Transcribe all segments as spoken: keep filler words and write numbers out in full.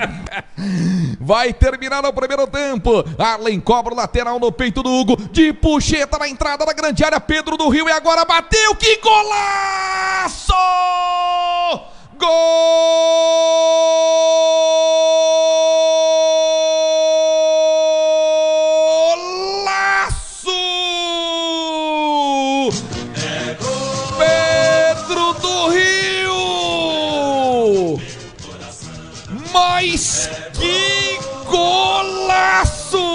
Vai terminar o primeiro tempo. Arlen cobra o lateral no peito do Hugo. De puxeta na entrada da grande área. Pedro do Rio e agora bateu. Que golaço! Golaço! Pedro do Rio! Mas que golaço!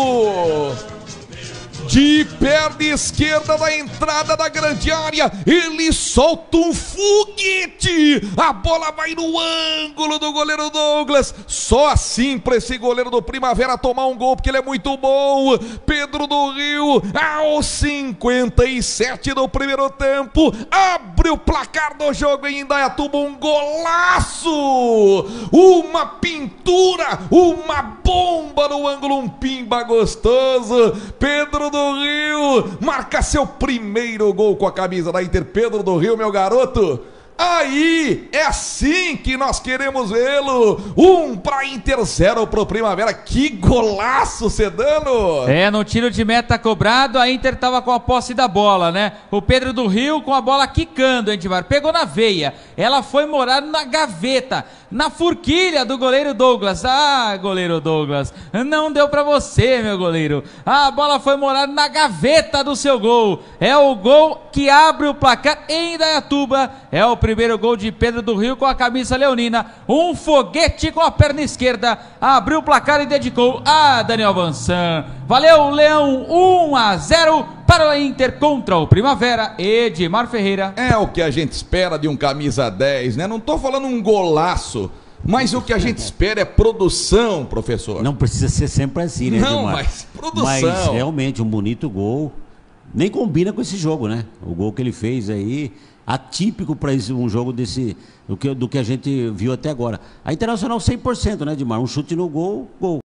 De perna esquerda na entrada da grande área, ele solta um foguete, a bola vai no ângulo do goleiro Douglas. Só assim para esse goleiro do Primavera tomar um gol, porque ele é muito bom. Pedro do Rio, aos cinquenta e sete do primeiro tempo, abre o placar do jogo em Indaiatuba, um golaço, uma pintura, uma bomba no ângulo, um pimba gostoso. Pedro do Rio marca seu primeiro gol com a camisa da Inter. Pedro do Rio, meu garoto, aí é assim que nós queremos vê-lo. Um para Inter, zero pro Primavera. Que golaço, Sedano! É, no tiro de meta cobrado, a Inter tava com a posse da bola, né? O Pedro do Rio com a bola quicando, hein, Tivar? Pegou na veia, ela foi morar na gaveta, na forquilha do goleiro Douglas. Ah, goleiro Douglas, não deu pra você, meu goleiro. A bola foi morar na gaveta do seu gol. É o gol que abre o placar em Indaiatuba. É o primeiro gol de Pedro do Rio com a camisa leonina. Um foguete com a perna esquerda. Abriu o placar e dedicou a Daniel Vansan. Valeu, Leão. um a zero para o Inter contra o Primavera. Edmar Ferreira. É o que a gente espera de um camisa dez, né? Não tô falando um golaço, mas o que a gente espera é produção, professor. Não precisa ser sempre assim, né, Não, Edmar? mas produção. Mas realmente um bonito gol. Nem combina com esse jogo, né? O gol que ele fez aí, atípico para um jogo desse, do que, do que a gente viu até agora. A Internacional cem por cento, né, Edmar? Um chute no gol, gol.